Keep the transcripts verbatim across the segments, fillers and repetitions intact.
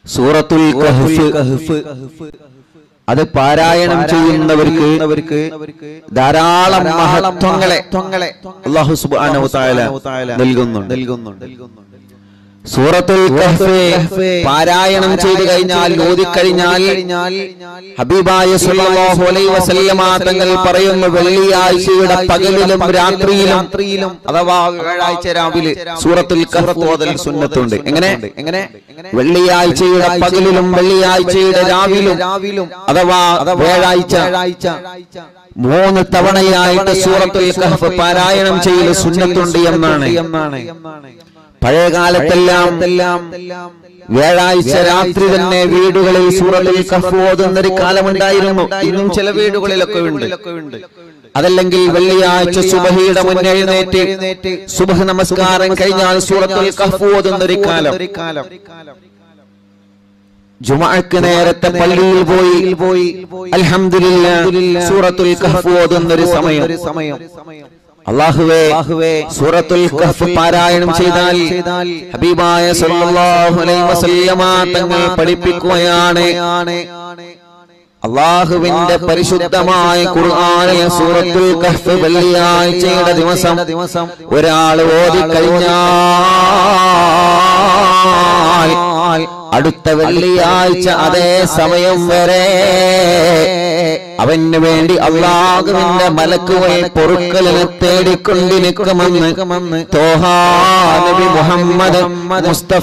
സൂറത്തുൽ കഹ്ഫ് അത് പാരായണം ചെയ്യുന്നവർക്ക് ധാരാളം മഹത്വങ്ങളെ അല്ലാഹു സുബ്ഹാനഹു വ തആല നൽകുന്നുണ്ട്. സൂറത്തുൽ കഹ്ഫ് പാരായണം ചെയ്തു കഴിഞ്ഞാൽ ഓതിക്കഴിഞ്ഞാൽ ഹബീബായ സല്ലല്ലാഹു അലൈഹി വസല്ലമ തങ്ങൾ പറയുന്നു, വെള്ളിയാഴ്ചയുടെ പകലിലും രാത്രിയിലും അഥവാ വ്യാഴാഴ്ച രാവിലെ സൂറത്തുൽ കഹ്ഫ് ഓതൽ സുന്നത്തുണ്ട്. എങ്ങനെ എങ്ങനെ വെള്ളിയാഴ്ചയുടെ പകലിലും വെള്ളിയാഴ്ചയുടെ രാവിലും അഥവാ വ്യാഴാഴ്ച മൂന്ന് തവണയായിട്ട് സൂറത്തുൽ കഹ്ഫ് പാരായണം ചെയ്യൽ സുന്നത്തുണ്ട് എന്നാണ്. പഴയകാലത്തെല്ലാം വ്യാഴാഴ്ച രാത്രി തന്നെ വീടുകളിൽ സൂറത്തുൽ കഹ്ഫ് ഓതുന്നൊരു കാലമുണ്ടായിരുന്നു. ഇന്നും ചില വീടുകളിലൊക്കെ ഉണ്ട്. അതല്ലെങ്കിൽ വെള്ളിയാഴ്ച സുബഹിയുടെ മുന്നെഴുന്നേറ്റ് സുബഹ് നമസ്കാരം കഴിഞ്ഞാൽ സൂറത്തുൽ കഹ്ഫ് ഓതുന്നൊരു കാലം. ജുമുഅക്ക് നേരത്തെ പള്ളിയിൽ പോയി അൽഹംദുലില്ലാഹ് സൂറത്തുൽ കഹ്ഫ് ഓതുന്നൊരു സമയം. അല്ലാഹുവേ സൂറത്തുൽ കഹ്ഫ് പാരായണം ചെയ്താൽ ഹബീബായ സല്ലല്ലാഹു അലൈഹി വസല്ലമ തങ്ങൾ പഠിപ്പിക്കുകയാണ്, അല്ലാഹുവിന്റെ പരിശുദ്ധമായ ഖുർആനിലെ സൂറത്തുൽ കഹ്ഫ് വെള്ളിയാഴ്ചയുടെ ദിവസം ഒരാൾ ഓതി കഴിഞ്ഞാൽ അടുത്ത വെള്ളിയാഴ്ച അതേ സമയം വരെ അവന് വേണ്ടി അല്ലാഹുവിന്റെ മലക്കുകൾ പൊറുക്കലിനെ തേടിക്കൊണ്ടിരിക്കുമെന്ന് തോഹാ നബി മുഹമ്മദ് മുസ്തഫ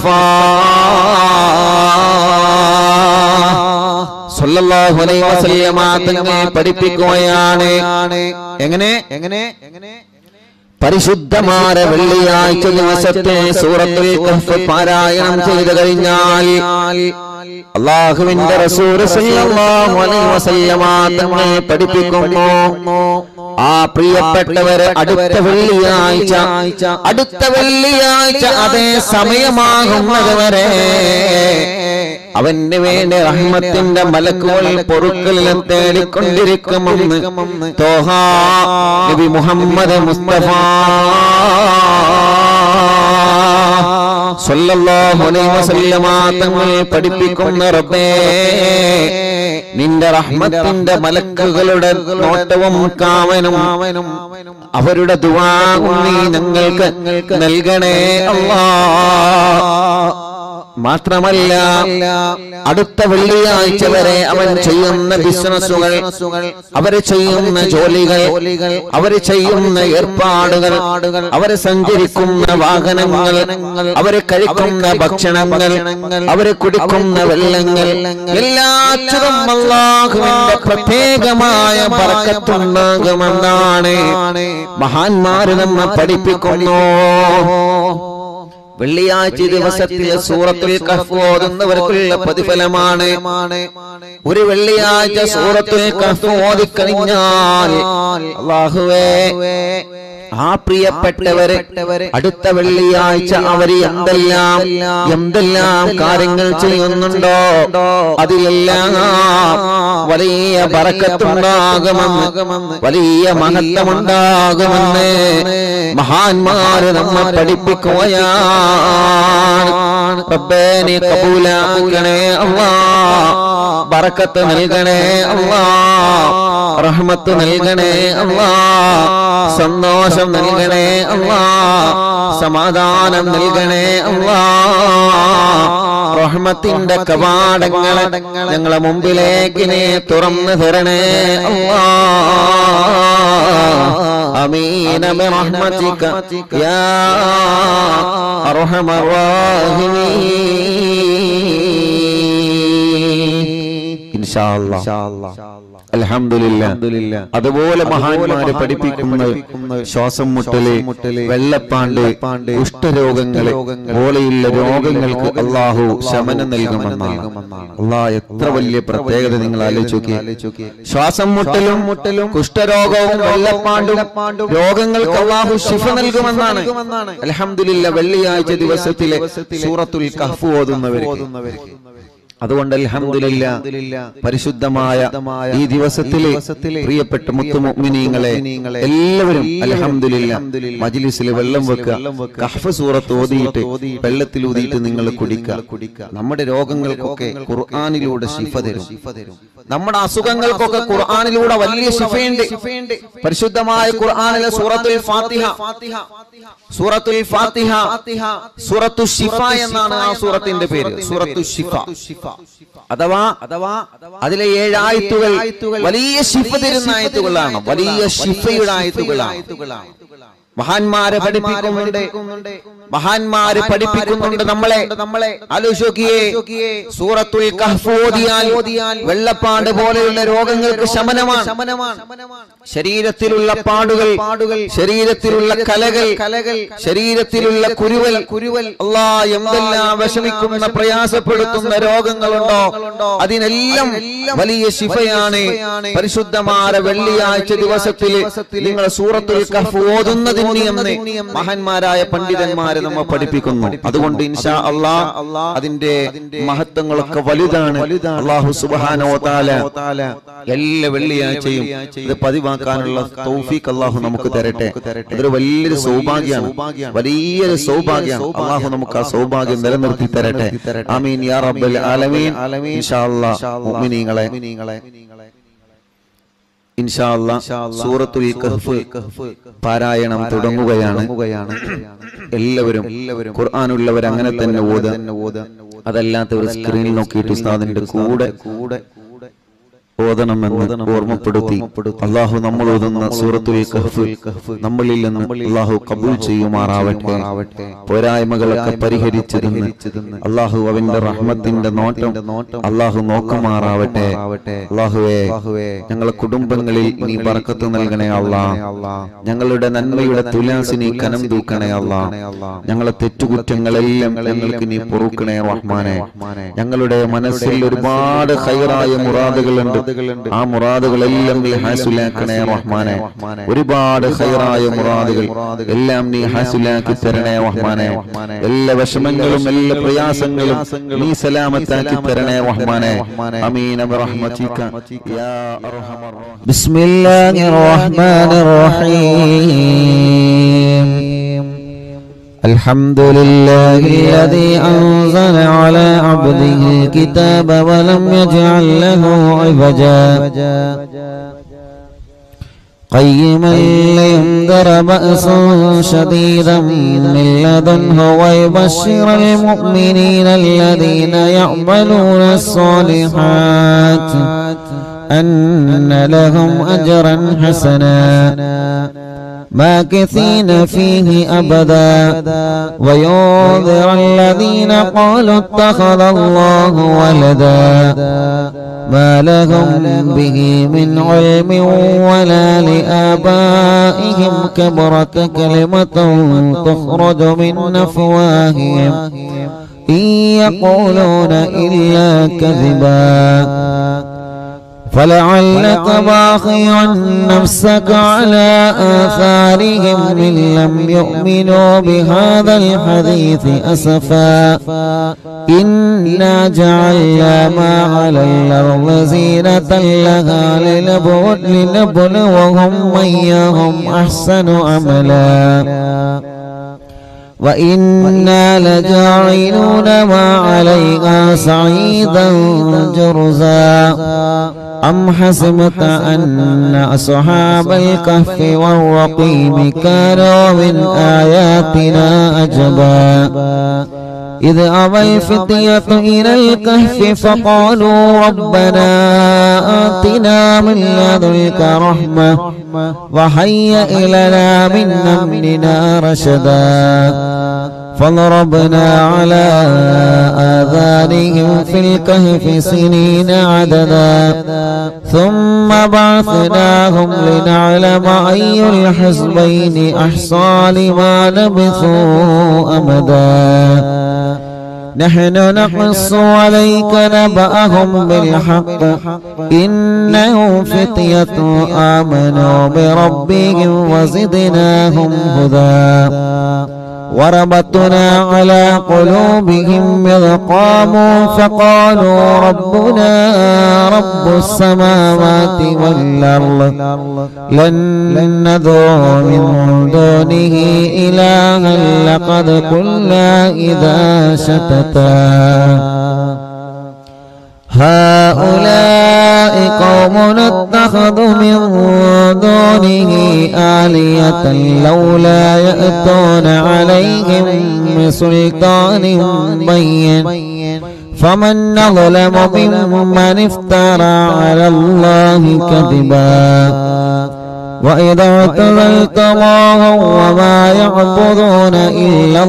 സല്ലല്ലാഹു അലൈഹി വസല്ലമ തങ്ങൾ പഠിപ്പിക്കുകയാണ്. എങ്ങനെ എങ്ങനെ പരിശുദ്ധമായ വെള്ളിയാഴ്ച ദിവസത്തെ സൂറത്തുൽ കഹ്ഫ് പാരായണം ചെയ്തു കഴിഞ്ഞാൽ അല്ലാഹുവിന്റെ റസൂൽ സല്ലല്ലാഹു അലൈഹി വസല്ലമ തങ്ങൾ പഠിപ്പിക്കുന്നു, ആ പ്രിയപ്പെട്ടവരെ അടുത്ത വെള്ളിയാഴ്ച അടുത്ത വെള്ളിയാഴ്ച അതേ സമയമാകുന്നത് വരെ അവന് വേണ്ടി റഹ്മത്തിന്റെ മലക്കുകൾ പൊറുക്കലിനെ തേടിക്കൊണ്ടിരിക്കുമെന്ന് തോഹാ നബി മുഹമ്മദ് മുസ്തഫ സല്ലല്ലാഹു അലൈഹി വസല്ലമ തങ്ങൾ പഠിപ്പിക്കുന്ന റബ്ബേ, നിന്റെ റഹ്മത്തിന്റെ മലക്കുകളുടെ നോട്ടവും കാവനും അവരുടെ ദുആഉം നീ ഞങ്ങൾക്ക് നൽകണേ അല്ലാഹ്. മാത്രമല്ല അടുത്ത വെള്ളിയാഴ്ച വരെ അവൻ ചെയ്യുന്ന ബിസിനസ്സുകൾ, അവര് ചെയ്യുന്ന ജോലികൾ, അവര് ചെയ്യുന്ന ഏർപ്പാടുകൾ, അവര് സഞ്ചരിക്കുന്ന വാഹനങ്ങൾ, അവര് കഴിക്കുന്ന ഭക്ഷണങ്ങൾ, അവര് കുടിക്കുന്ന വെള്ളങ്ങൾ എല്ലാത്തിലും അല്ലാഹുവിന്റെ പ്രത്യേകമായ ബർക്കത്തുണ്ടാകുമെന്നാണ് മഹാന്മാര് നമ്മെ പഠിപ്പിക്കുന്നു. വെള്ളിയാഴ്ച ദിവസത്തിലെ സൂറത്തുൽ കഹ്ഫ് ഓതുന്നവർക്കുള്ള പ്രതിഫലമാണ്. ഒരു വെള്ളിയാഴ്ച സൂറത്തുൽ കഹ്ഫ് ഓതിക്കഴിഞ്ഞാൽ അല്ലാഹുവേ ആ പ്രിയപ്പെട്ടവരെ അടുത്ത വെള്ളിയാഴ്ച അവർ എന്തെല്ലാം എന്തെല്ലാം കാര്യങ്ങൾ ചെയ്യുന്നുണ്ടോ അതിലെല്ലാം വലിയ ബറക്കത്തുണ്ടാകുമെന്ന്, വലിയ മഹത്വമുണ്ടാകുമെന്ന് മഹാന്മാര് നമ്മെ പഠിപ്പിക്കുകയാണ്. റബ്ബേ നീ കബൂലാക്കണേ അല്ലാഹ്, ബറക്കത്ത് നൽകണേ അല്ലാഹ്, റഹ്മത്ത് നൽകണേ അല്ലാഹ്, സന്തോഷം നൽകണേ അല്ലാഹ്, സമാധാനം നൽകണേ അല്ലാഹ്. റഹ്മത്തിന്റെ കവാടങ്ങളെ ഞങ്ങളെ മുമ്പിലേക്ക് നീ തുറന്നു തരണേ അല്ലാഹ്. ആമീൻ ബിറഹ്മതിക യാ അർഹമർ റഹീമീൻ. ഇൻഷാ അല്ലാഹ് അൽഹംദുലില്ലാഹ്. അതുപോലെ മഹാന്മാരെ പഠിപ്പിക്കുന്ന ശ്വാസം മുട്ടല്, വെള്ളപ്പാണ്ട്, കുഷ്ഠരോഗങ്ങള് പോലെയുള്ള രോഗങ്ങൾക്ക് അല്ലാഹു ശമനം നൽകുമെന്നാണ്. അല്ലാഹ് എത്ര വലിയ പ്രത്യേകത നിങ്ങൾ ആലോചിച്ച് നോക്കിയേ. ശ്വാസം മുട്ടലും മുട്ടലും കുഷ്ഠരോഗവും വെള്ളപ്പാണ്ടും രോഗങ്ങൾക്ക് അല്ലാഹു ശിഫ നൽകുമെന്നാണ്. അൽഹംദുലില്ലാഹ്. വെള്ളിയാഴ്ച ദിവസത്തിലെ സൂറത്തുൽ കഹ്ഫ് ഓതുന്നവർക്ക് അതുകൊണ്ട് അൽഹംദുലില്ലാഹ് പരിശുദ്ധമായ ഈ ദിവസത്തിലെ പ്രിയപ്പെട്ട മുത്തു മുഅ്മിനീങ്ങളെ എല്ലാവരും അൽഹംദുലില്ലാഹ് മജ്ലിസിൽ വെള്ളം വെക്കുക, കഹ്ഫ് സൂറത്ത് ഓതിയിട്ട് വെള്ളത്തിൽ ഊതിയിട്ട് നിങ്ങൾ കുടിക്കുക. നമ്മുടെ രോഗങ്ങൾക്കൊക്കെ ഖുർആനിലൂടെ ശിഫ തരും. നമ്മുടെ അസുഖങ്ങൾക്കൊക്കെ ഖുർആനിലൂടെ വലിയ ശിഫയുണ്ട്. പരിശുദ്ധമായ ഖുർആനിലെ സൂറത്തുൽ ഫാത്തിഹ സൂറത്തുൽ ഫാത്തിഹ സൂറത്തു ശിഫ എന്നാണ് ആ സൂറത്തിന്റെ പേര്. സൂറത്തു ശിഫ അഥവാ അഥവാ അതിലെ ഏഴ് ആയത്തുകൾ വലിയ ശിഫ തരുന്ന ആയത്തുകളാണ്, വലിയ ശിഫയുടെ ആയത്തുകളാണ്. മഹാന്മാരെ പഠിപ്പിക്കുന്നുണ്ട് മഹാന്മാര് പഠിപ്പിക്കുന്നുണ്ട് നമ്മളെ നമ്മളെ ആലോചിക്കുകയെ സൂറത്തുൽ കഹ്ഫ് ഓതിയാൽ വെള്ളപ്പാട് പോലെയുള്ള രോഗങ്ങൾക്ക് ശമനമാണ്. ശരീരത്തിലുള്ള പാടുകൾ പാടുകൾ ശരീരത്തിലുള്ള കലകൾ കലകൾ ശരീരത്തിലുള്ള കുരുവൽ കുരുവൽ അല്ലാഹ് എന്തെല്ലാം വിഷമിക്കുന്ന പ്രയാസപ്പെടുത്തുന്ന രോഗങ്ങളുണ്ടോ അതിനെല്ലാം വലിയ ശിഫയാണ്. പരിശുദ്ധമായ വെള്ളിയാഴ്ച ദിവസത്തിൽ നിങ്ങൾ സൂറത്തുൽ കഹ്ഫ് ഓതുന്നതിന് മഹാന്മാരായ പണ്ഡിതന്മാർ നമ്മെ പഠിപ്പിക്കുന്നു. അതുകൊണ്ട് ഇൻഷാ അല്ലാഹ് അതിന്റെ മഹത്വങ്ങളൊക്കെ വലുതാണ്. അല്ലാഹു സുബ്ഹാനഹു വ തആല എല്ലാ വെള്ളിയാഴ്ചയും ഇത് പതിവാക്കാനുള്ള തൗഫീഖ് അല്ലാഹു നമുക്ക് തരട്ടെ. അതൊരു വലിയൊരു സൗഭാഗ്യമാണ്, വലിയൊരു സൗഭാഗ്യമാണ്. അല്ലാഹു നമുക്ക് ആ സൗഭാഗ്യം നിലനിർത്തി തരട്ടെ. ആമീൻ യാ റബ്ബൽ ആലമീൻ. ഇൻഷാ അല്ലാഹ് മുഅ്മിനീങ്ങളെ ഇൻഷാ അല്ലാഹ് സൂറത്തുൽ കഹ്ഫ് പാരായണം തുടങ്ങുകയാണ്. എല്ലാവരും ഖുർആനുള്ളവർ അങ്ങനെ തന്നെ ഓതുക. അതല്ലാത്തവർ സ്ക്രീനിൽ നോക്കിയിട്ട് ഉസ്താദിന്റെ കൂടെ കൂടെ ഓതണമെന്ന് ഓർമ്മപ്പെടുത്തി അല്ലാഹു നമ്മൾ ഓതുന്ന സൂറത്തുൽ കഹ്ഫ് നമ്മളിൽ നിന്ന് അല്ലാഹു കബൂൽ ചെയ്യുമാറാവട്ടെ. പോരായ്മകളൊക്കെ പരിഹരിച്ചതിന് അല്ലാഹു അവന്റെ റഹ്മത്തിന്റെ നോട്ടം അല്ലാഹു നോക്കുമാറാവട്ടെ. അല്ലാഹുവേ ഞങ്ങളുടെ കുടുംബങ്ങളിൽ നീ ബർക്കത്ത് നൽകണേ അല്ലാഹ്. ഞങ്ങളുടെ നന്മയുടെ തുലാസിനി കനം തൂക്കണേ അല്ലാഹ്. ഞങ്ങളുടെ തെറ്റുകുറ്റങ്ങളെല്ലാം ഞങ്ങൾക്ക് നീ പൊറുക്കണേ റഹ്മാനെ. ഞങ്ങളുടെ മനസ്സിൽ ഒരുപാട് ഖൈറായ മുറാദുകളുണ്ട്, ആ മുറാദുകളെല്ലാം നീ ഹാസിലാക്കണേ റഹ്മാനെ. ഒരുപാട് ഖൈറായ മുറാദുകൾ എല്ലാം നീ ഹാസിലാക്കി തരണേ റഹ്മാനെ. എല്ലാ വിഷമങ്ങളും എല്ലാ പ്രയാസങ്ങളും നീ സലാമത്താക്കി തരണേ റഹ്മാനെ. ആമീൻ ബിറഹ്മതിക യാ അർഹമർ റഹീം. ബിസ്മില്ലാഹിർ റഹ്മാനിർ റഹീം. الحمد لله الذي أنزل على عبده الكتاب ولم يجعل له عوجا قيما لينذر بأسا شديدا من لدنه ويبشر المؤمنين الذين يعملون الصالحات أن لهم أجرا حسنا ماكثين فيه أبدا وينذر الذين قالوا اتخذ الله ولدا ما لهم به من علم ولا لآبائهم كبرت كلمة تخرج من أفواههم إن يقولون إلا كذبا فلعلك باخع نفسك على آثارهم إن لم يؤمنوا بهذا الحديث أسفا إنا جعلنا ما على الأرض زينة لها لنبلوهم أيهم أحسن عملا وإنا لجاعلون ما عليها صعيدا جرزا أم حسبت أن أصحاب الكهف والرقيم كانوا من آياتنا عجبا إذ أوى الفتية إلى الكهف فقالوا ربنا آتنا من لدنك رحمة وهيئ لنا من أمرنا رشدا فضربنا على آذانهم في الكهف سنين عددا ثم بعثناهم لنعلم أي الحزبين أحصى لما لبثوا أمدا نحن نقص عليك نبأهم بالحق إنهم فتية آمنوا بربهم وزدناهم هدى وربطنا على قلوبهم إذ قاموا فقالوا ربنا رب السماوات والأرض لن ندعو من دونه إلها لقد قلنا إذا شتتا هؤلاء قوم اتخذوا من دونه آلهة لولا يأتون عليهم بسلطان بين فمن أظلم ممن افترى على الله كذبا وإذا اعتزلتموهم وما يعبدون إلا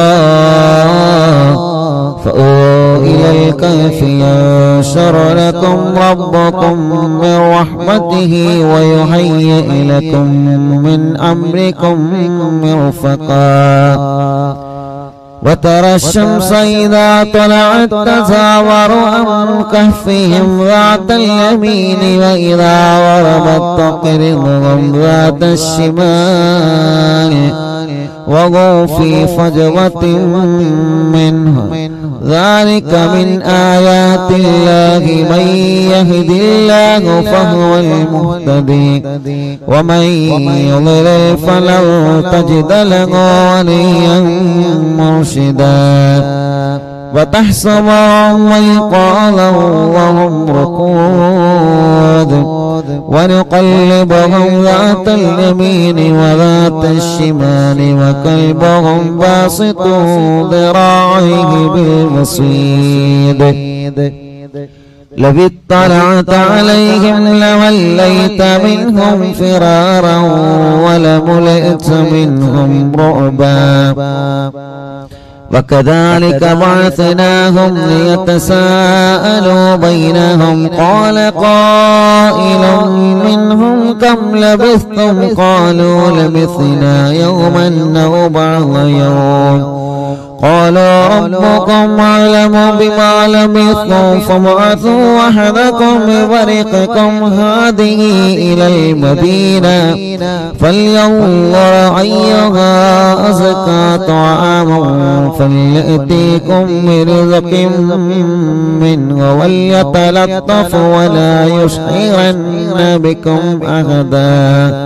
الله فأووا إلى الكهف ينشر لكم ربكم من رحمته ويهيئ لكم من أمركم مرفقا وترى الشمس إذا طلعت تزاور عن كهفهم ذات اليمين وإذا غربت تقرضهم ذات الشمال وهم في فجوة منه ذلك من آيات الله من يهد الله فهو المهتدي ومن يضلل فلن تجد له وليا مرشدا وتحسبهم أيقاظا وهم رقود ونقلبهم ذات اليمين وذات الشمال وكلبهم باسط ذراعيه بالوصيد لو اطلعت عليهم لوليت منهم فرارا ولملئت منهم رعبا وكذلك بعثناهم ليتساءلوا بينهم قال قائل منهم كم لبثتم قالوا لبثنا يوما أو بعض يوم قالوا ربكم أعلم بما لبثتم فابعثوا أحدكم بورقكم هذه إلى المدينة فلينظر أيها أزكى طعاما فليأتيكم برزق منه وليتلطف ولا يشعرن بكم أحدا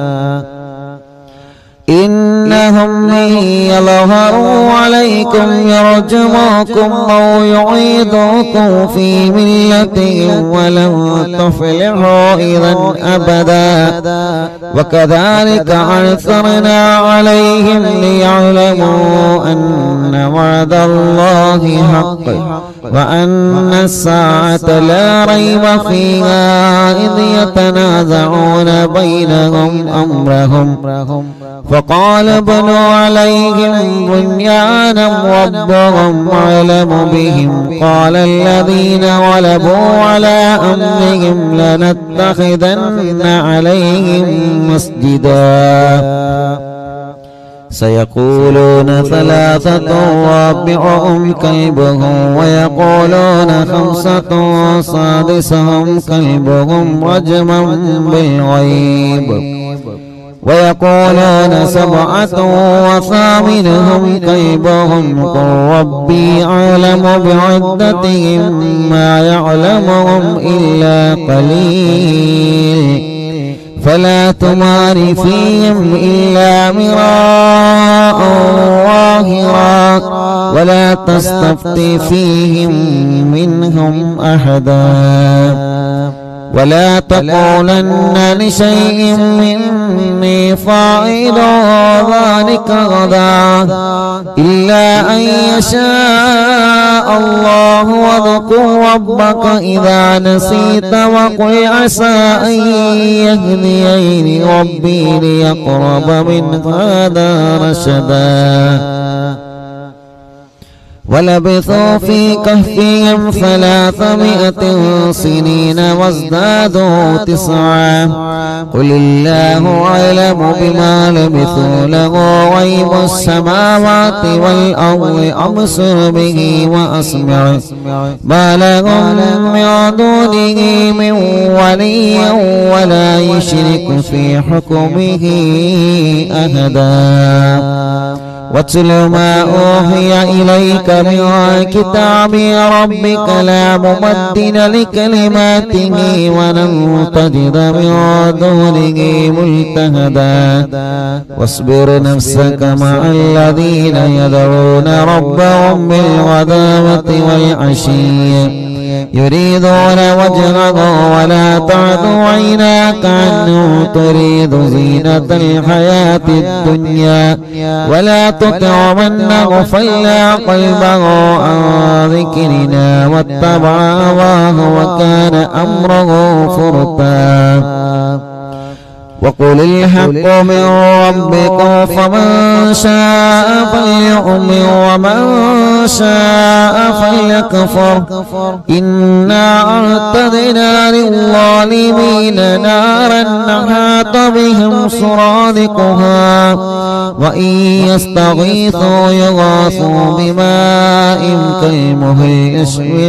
إنهم إن يظهروا عليكم يرجموكم أو يعيدوكم في ملتهم ولن تفلحوا إذا أبدا وكذلك عثرنا عليهم ليعلموا أن وعد الله حق وأن الساعة لا ريب فيها إذ يتنازعون بينهم أمرهم فقال ابنوا عليهم بنيانا ربهم أعلم بهم قال الذين غلبوا على أمرهم لنتخذن عليهم مسجدا سيقولون ثلاثة رابعهم كلبهم ويقولون خمسة سادسهم كلبهم رجما بالغيب ويقولون سبعة وثامنهم كلبهم قل ربي أعلم بعدتهم ما يعلمهم إلا قليل فلا تمار فيهم إلا مراء ظاهرا ولا تستفت فيهم منهم أحدا ولا تقولن لشيء مني فاعل ذلك غدا إلا أن يشاء الله واذكر ربك إذا نسيت وقل عسى أن يهديني ربي ليقرب من هذا رشدا ولبثوا في كهفهم ثلاثمائة سنين وازدادوا تسعا قل الله أعلم بما لبثوا له غيب السماوات والأرض أبصر به وأسمع ما لهم من دونه من ولي ولا يشرك في حكمه أحدا واتل ما أوحي إليك من كتاب ربك لا مبدل لكلماته ولن تجد من دونه ملتهدا واصبر نفسك مع الذين يدعون ربهم بالغداوة والعشي يريدون وجهه ولا تعد عيناك عنه تريد زينة الحياة الدنيا ولا تطع من غفلنا قلبه عن ذكرنا واتبع هواه وكان أمره فرطا وقل الحق من ربكم فمن شاء فليؤمن ومن شاء فليكفر إنا أعتدنا للظالمين نارا أحاط بهم سرادقها وإن يستغيثوا يغاثوا بماء كالمهل يشوي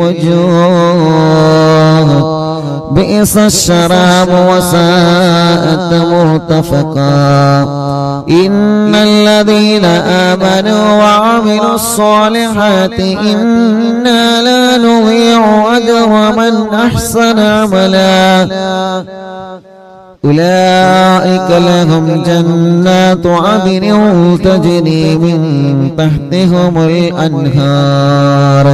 الوجوه بئس الشراب وساءت مرتفقا إن الذين آمنوا وعملوا الصالحات إنا لا نضيع أجر من أحسن عملا أولئك لهم جنات عدن تجري من تحتهم الأنهار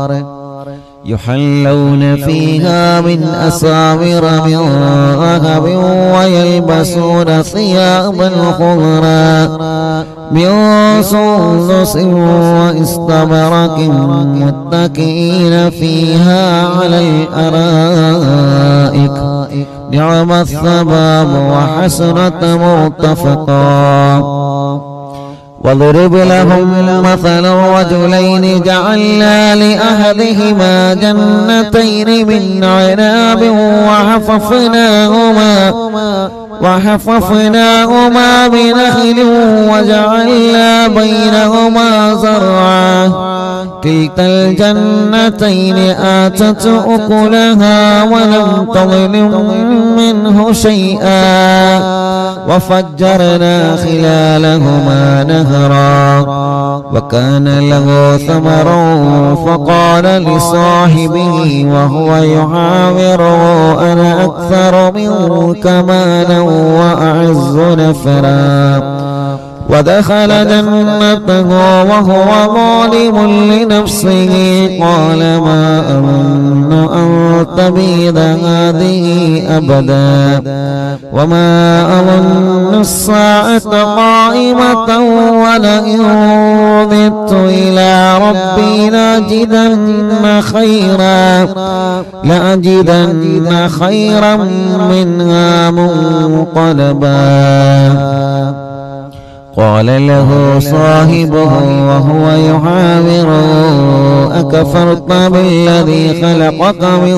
يحلون فيها من أساور من ذهب ويلبسون ثيابا خضرا من سندس واستبرق متكئين فيها على الأرائك نعم الثواب وحسنت مرتفقا واضرب لهم مثل الرجلين جعلنا لأحدهما جنتين من عناب وحففناهما وحففناهما بنخل وجعلنا بينهما زرعا كلتا الجنتين آتت أكلها ولم تظلم منه شيئا وفجرنا خلالهما نهرا وكان له ثمر فقال لصاحبه وهو يحاوره أنا أكثر منك مالا وأعز نفرا ودخل جنته وهو ظالم لنفسه قال ما أظن أن تبيد هذه أبدا وما أظن الساعة قائمة ولئن رددت إلى ربي لأجدن خيرا لأجدن خيرا منها منقلبا قال له صاحبه وهو يحاوره أكفرت بالذي خلقك من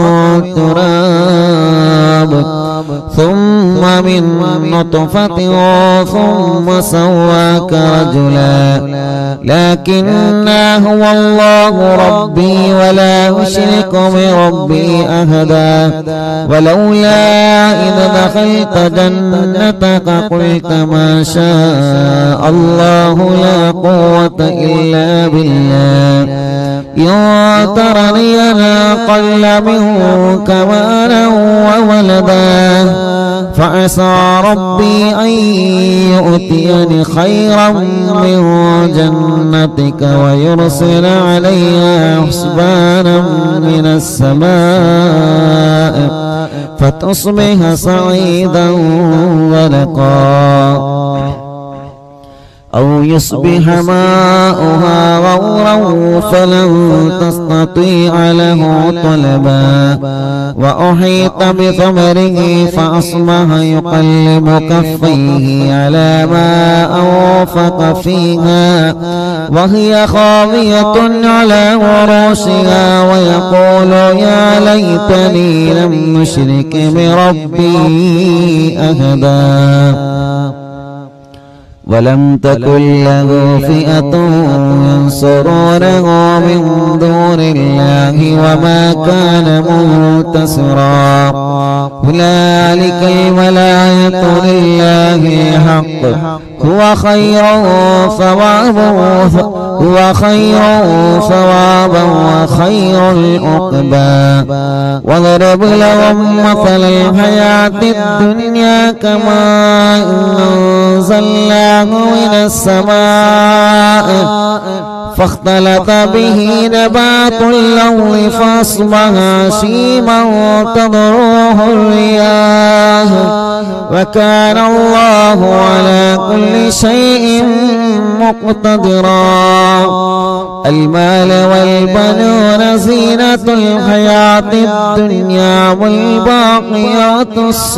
تراب ثم من نطفة ثم سواك رجلا لكن هو الله ربي ولا أشرك بربي أحدا ولولا إذ دخلت جنتك قلت ما شاء الله لا قوة إلا بالله إن ترني أنا قل منك مالا وولدا فعسى ربي أن يؤتيني خيرا من جنتك ويرسل عليها حسبانا من السماء فتصبح صعيدا ولقا أو يصبح ماؤها غورا فلن تستطيع له طلبا وأحيط بثمره فأصبح يقلب كفيه على ما أنفق فيها وهي خاوية على عروشها ويقول يا ليتني لم أشرك بربي أحدا ولم تكن له فئة ينصرونه من دون الله وما كان منتصرا هنالك الولاية لله الحق هو خير ثوابا هو خير ثوابا وخير العقبى واضرب لهم مثل الحياة الدنيا كماء أنزلناه من السماء فاختلط به نبات الأرض فأصبح هشيما تذروه الرياح وكان الله على كل شيء مقتدرا. المال والبنون زينة الحياة الدنيا والباقيات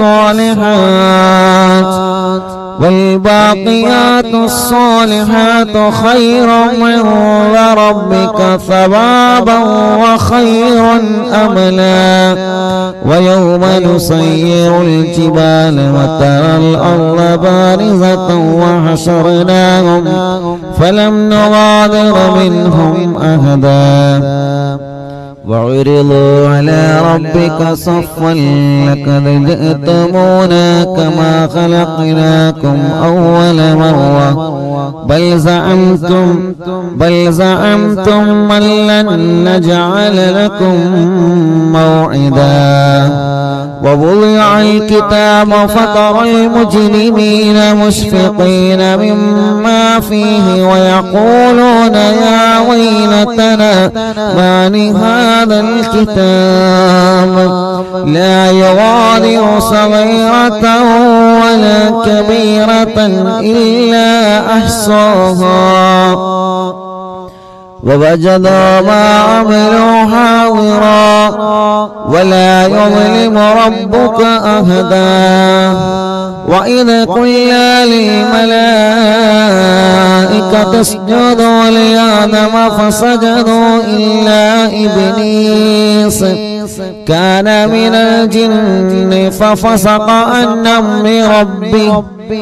الصالحات والباقيات الصالحات خير عند ربك ثوابا وخير أملا. ويوم نسير الجبال وترى الأرض بارزة وحشرناهم فلم نغادر منهم أحدا وعرضوا على ربك صفا لقد جئتمونا كما خلقناكم أول مرة بل زعمتم بل زعمتم من لن نجعل لكم موعدا. ووضع الكتاب فترى المجرمين مشفقين مما فيه ويقولون يا ويلتنا ما لهذا الكتاب لا يغادر صغيرة ولا كبيرة إلا أحصاها ووجدوا ما عملوا حاضرا ولا يظلم ربك أحدا. وإذ قلنا للملائكة اسجدوا لآدم فسجدوا إلا إبليس كان من الجن ففسق عن أمر ربه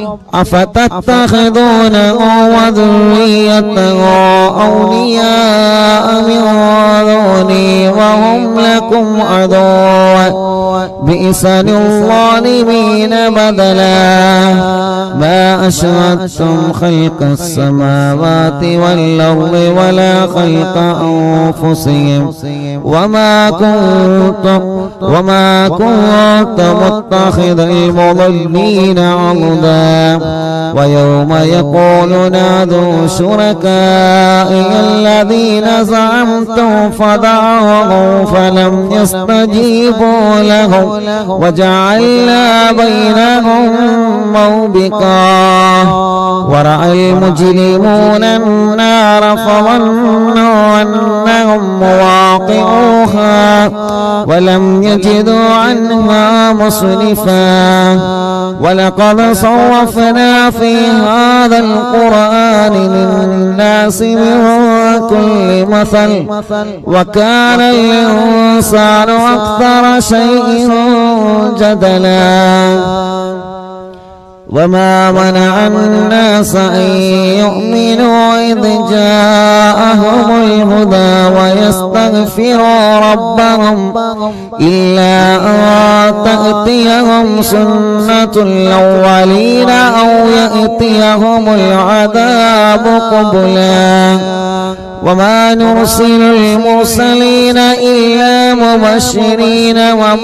أفتتخذونه وذريته أولياء من دوني وهم لكم عدو بئس للظالمين بدلا. ما أشهدتم خلق السماوات والأرض ولا خلق أنفسهم وما كنت وما كنت متخذ المضلين عضدا. ويوم يقول نادوا شركائي الذين زعمتم فدعوهم فلم يستجيبوا لهم وجعلنا بينهم موبقا. ورأى المجرمون النار فظنوا أنهم مواقعوها ولم يجدوا عنها مصرفا. ولقد صرفنا في هذا القرآن للناس من كل مثل وكان الإنسان أكثر شيء جدلا. وما منع الناس أن يؤمنوا إذ جاءهم الهدى ويستغفروا ربهم إلا أن تأتيهم سنة الأولين أو يأتيهم العذاب قبلا. وما نرسل المرسلين إلا مبشرين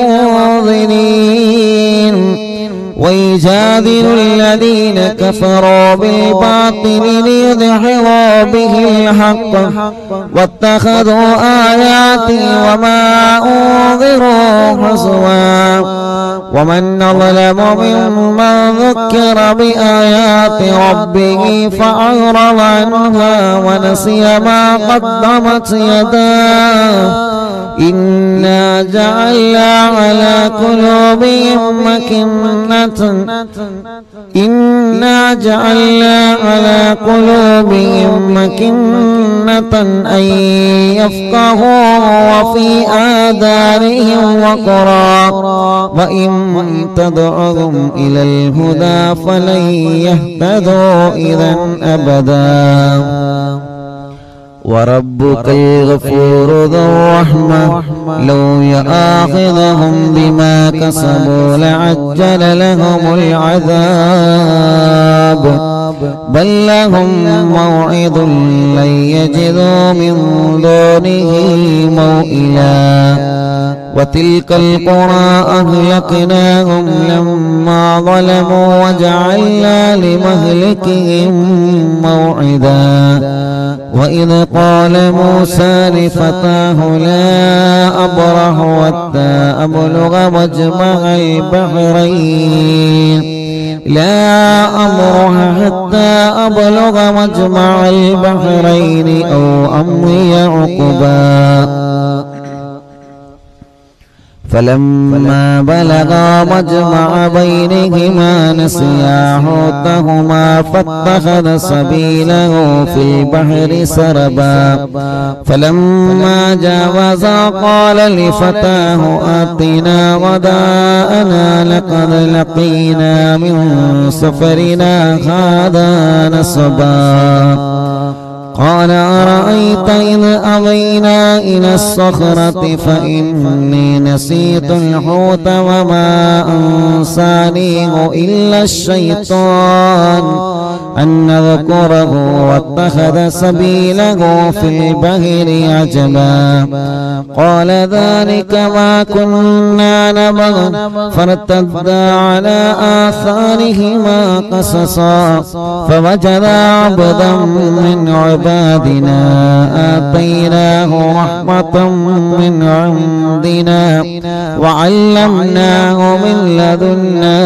ومنذرين ويجادل الذين كفروا بالباطل ليدحضوا به الحق واتخذوا آياتي وما أنذروا حزوا. ومن أظلم ممن ذكر بآيات ربه فأعرض عنها ونسي ما قدمت يداه إنا جعلنا على قلوبهم أكنة إنا جعلنا على قلوبهم أكنة أن يفقهوا وفي آذانهم وقرا وإن تدعهم إلى الهدى فلن يهتدوا إذا أبدا. وربك الغفور ذو الرحمة لو يؤاخذهم بما كسبوا لعجل لهم العذاب بل لهم موعد لن يجدوا من دونه موئلا وتلك القرى أهلكناهم لما ظلموا وجعلنا لمهلكهم موعدا وإذ قال موسى لفتاه لا أبرح حتى أبلغ مجمع البحرين لا أبرح حتى أبلغ مجمع البحرين أو أمضي حقبا فلما بلغا مجمع بينهما نسيا حوتهما فاتخذ سبيله في البحر سربا فلما جاوزا قال لفتاه آتنا غداءنا لقد لقينا من سفرنا هذا نصبا قال أرأيت إذ أوينا إلى الصخرة فإني نسيت الحوت وما أنسانيه إلا الشيطان أن نذكره واتخذ سبيله في البحر عجبا قال ذلك ما كنا نبغ فارتدا على آثارهما قصصا فوجدا عبدا من عبادنا آتيناه رحمة من عندنا وعلمناه من لدنا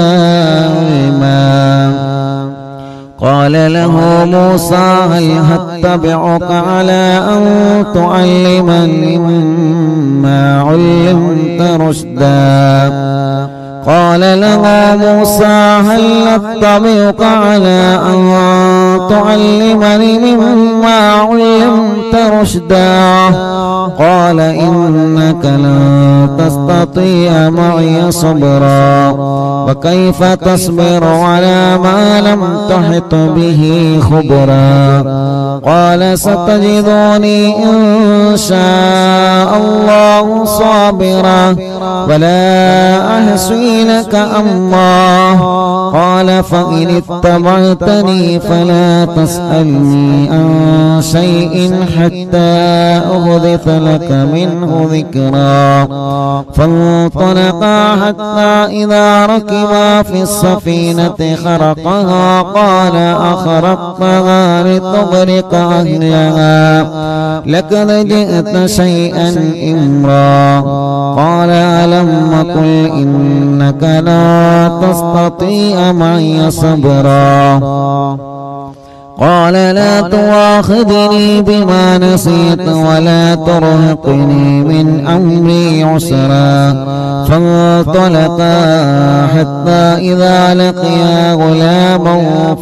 علما قال له موسى هل أتبعك على أن تعلمني مما علمت رشدا قال له موسى هل أتبعك على أن تعلمني مما علمت رشدا قال إنك لن تستطيع معي صبرا وكيف تصبر على ما لم تحط به خبرا قال ستجدوني إن شاء الله صابرا ولا أحصي لك أمرا قال فإن اتبعتني فلا تسألني عن شيء حتى أحدث لك منه ذكرا فانطلقا حتى إذا ركبا في السفينة خرقها قال أخرقتها لتغرق أهلها لقد جئت شيئا إمرا قال ألم قل إنك لا تستطيع معي صبرا قال لا تؤاخذني بما نسيت ولا ترهقني من أمري عسرا فانطلقا حتى إذا لقيا غلاما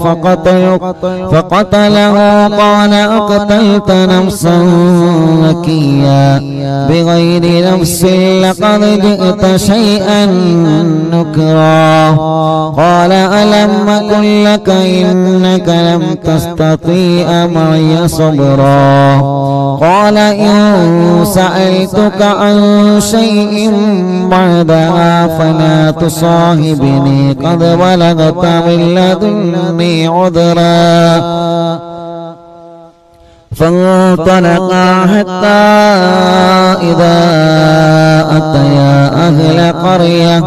فقتله قال أقتلت نفسا زكيا بغير نفس لقد جئت شيئا نكرا قال ألم أقل لك إنك لم تستطيع معي صبرا قال إن سألتك عن شيء بعدها فلا تصاحبني قد بلغت من لدني عذرا فانطلقا حتى إذا أتيا أهل قرية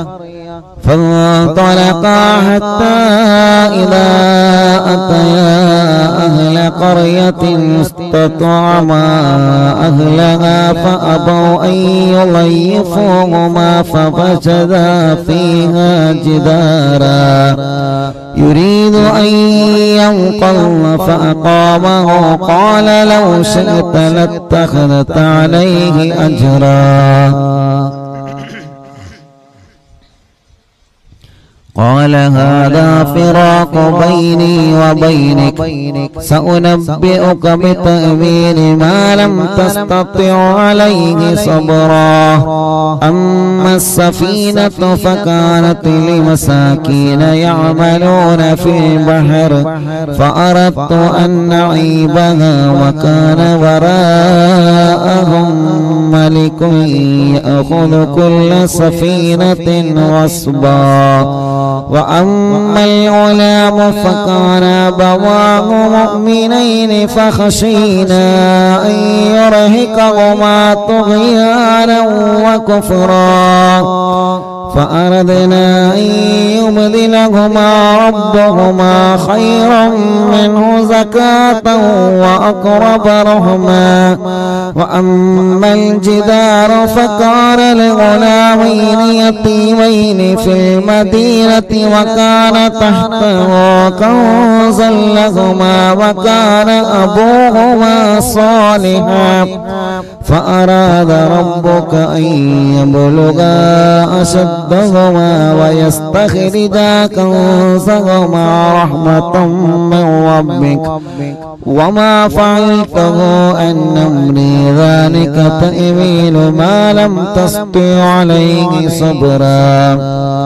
فانطلقا حتى إذا أتيا أهل قرية استطعما أهلها فأبوا أن يضيفوهما فوجدا فيها جدارا يريد أن ينقض فأقامه قال لو شئت لاتخذت عليه أجرا قال هذا فراق بيني وبينك سأنبئك بتأويل ما لم تستطع عليه صبرا أما السفينة فكانت لمساكين يعملون في البحر فأردت أن نعيبها وكان وراءهم ملك يأخذ كل سفينة غصبا وأما الغلام فكان أبواه مؤمنين فخشينا أن يرهقهما طغيانا وكفرا فأردنا أن يبدلهما ربهما خيرا منه زكاة وأقرب رحما. وأما الجدار فكان لغلامين يتيمين في المدينة وكان تحته كنزا لهما وكان أبوهما صالحا فأراد ربك أن يبلغا أشدهما ويستخرجا كنزهما رحمة من ربك وما فعلته عن أمري ذلك تأويل ما لم تستطع عليه صبرا.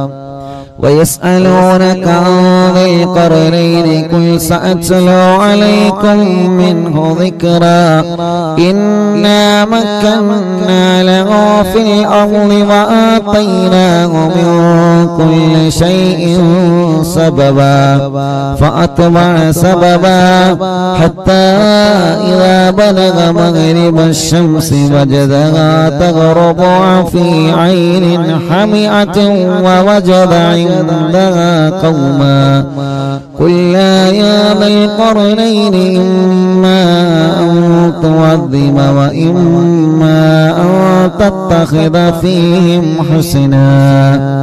ويسألونك عن ذي القرنين قل سأتلو عليكم منه ذكرا. إنا مكنا له في الأرض وآتيناه من كل شيء سببا فأتبع سببا حتى إذا بلغ مغرب الشمس وجدها تغرب في عين حمئة ووجد عندها قوما قلنا يا ذا القرنين إما أن تعذب وإما أن تتخذ فيهم حسنا.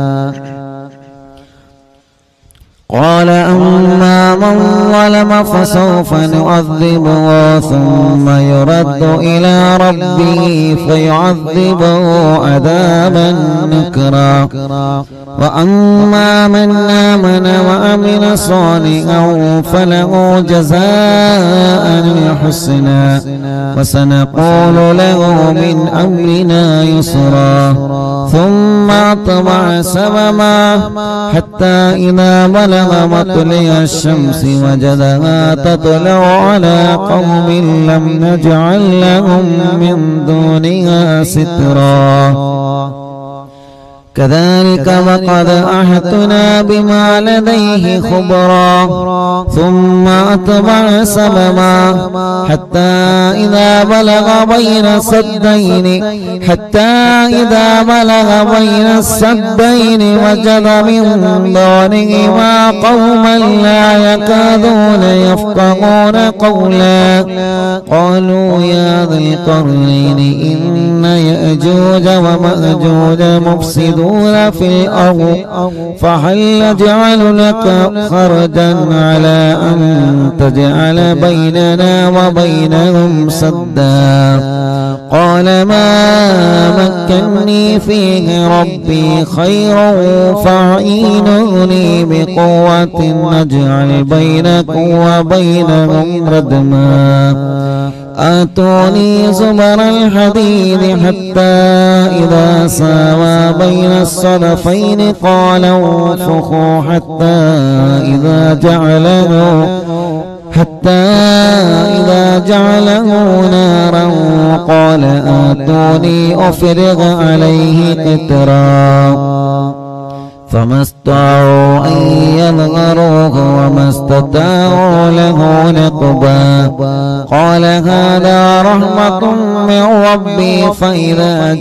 قال أما من ظلم فسوف نعذبه ثم يرد إلى ربه فيعذبه عذابا نكرا. وأما من آمن وعمل صالحا فله جزاء الحسنى وسنقول له من أمرنا يسرا. ثم أتبع سببا حتى إذا بلغ مطلع الشمس وجدها تطلع على قوم لم نجعل لهم من دونها سترا. كذلك وقد أحطنا بما لديه خبرا. ثم أتبع سببا حتى إذا بلغ بين السدين حتى إذا بلغ بين السدين وجد من دونهما قوما لا يكادون يفقهون قولا. قالوا يا ذا القرنين إن يأجوج ومأجوج مفسدون في الأرض فهل نجعل لك خرجا على أن تجعل بيننا وبينهم سدا. قال ما مكنني فيه ربي خير فاعينوني بقوة نجعل بينكم وبينهم ردما. آتوني زبر الحديد حتى إذا ساوى بين الصدفين قال انفخوا حتى إذا جعله حتى إذا جعله نارا قال آتوني أفرغ عليه قطرا. فما استطاعوا أن يظهروه وما استطاعوا له نقبا. قال هذا رحمة من ربي فإذا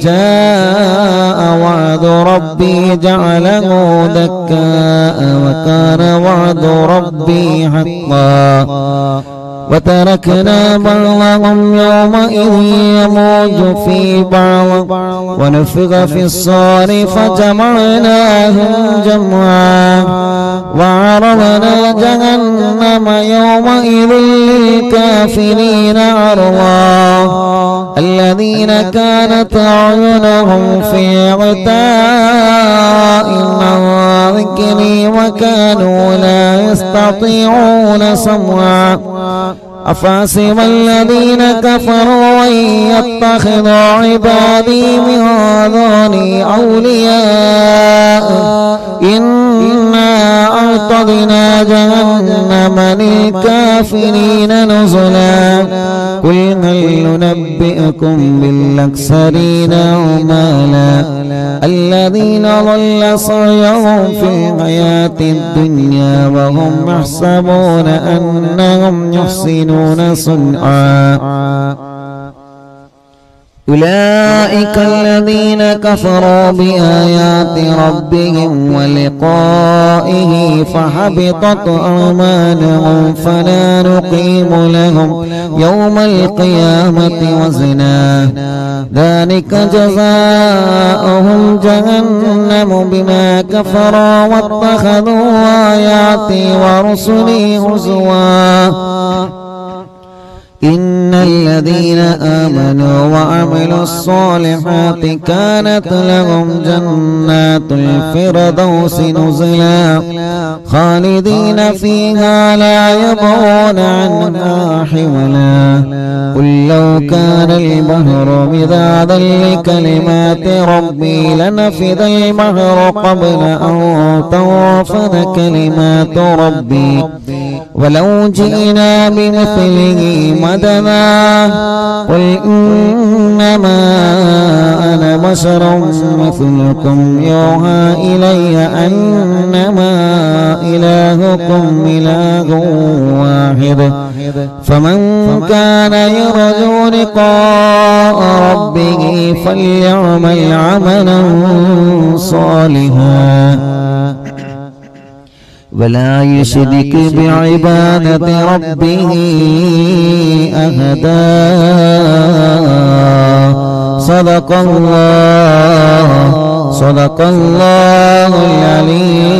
جاء وعد ربي جعله دكاء وكان وعد ربي حقا. وتركنا بعضهم يومئذ يموج في بعض ونفخ في الصور فجمعناهم جمعا. وعرضنا جهنم يومئذ للكافرين عرضا. الذين كانت أعينهم في غطاء عن ذكري وكانوا لا يستطيعون سمعا. أفحسب الذين كفروا أن يتخذوا عبادي من دوني أولياء إنا أعتدنا جهنم للكافرين نزلا. قل هل ننبئكم بالأخسرين أعمالا الذين ضل سعيهم في الحياة الدنيا وهم يحسبون أنهم يحسنون صنعا أولئك الذين كفروا بآيات ربهم ولقائه فحبطت أعمالهم فلا نقيم لهم يوم القيامة وزنا ذلك جزاؤهم جهنم بما كفروا واتخذوا آياتي ورسلي هزوا إن الذين آمنوا وعملوا الصالحات كانت لهم جنات الفردوس نزلا خالدين فيها لا يبغون عنها حولا قل لو كان البحر مدادا لكلمات ربي لنفذ البحر قبل أن تنفذ كلمات ربي ولو جئنا بمثله مددا قل إنما أنا بشر مثلكم يوحى إلي أنما إلهكم إله واحد فمن كان يرجو لقاء ربه فليعمل عملا صالحا ولا يشرك بعبادة ربه أحدا صدق الله صدق الله العلي